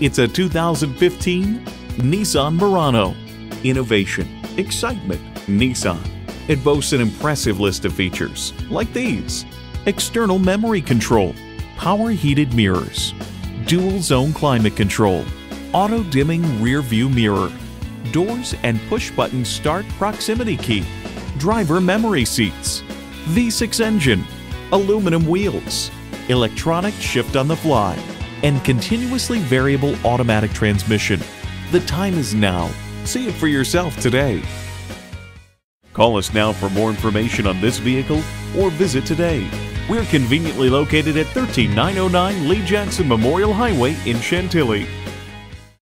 It's a 2015 Nissan Murano. Innovation, excitement, Nissan. It boasts an impressive list of features like these: external memory control, power heated mirrors, dual zone climate control, auto dimming rear view mirror, doors and push button start proximity key, driver memory seats, V6 engine, aluminum wheels, electronic shift on the fly, and continuously variable automatic transmission. The time is now. See it for yourself today. Call us now for more information on this vehicle or visit today. We're conveniently located at 13909 Lee Jackson Memorial Highway in Chantilly.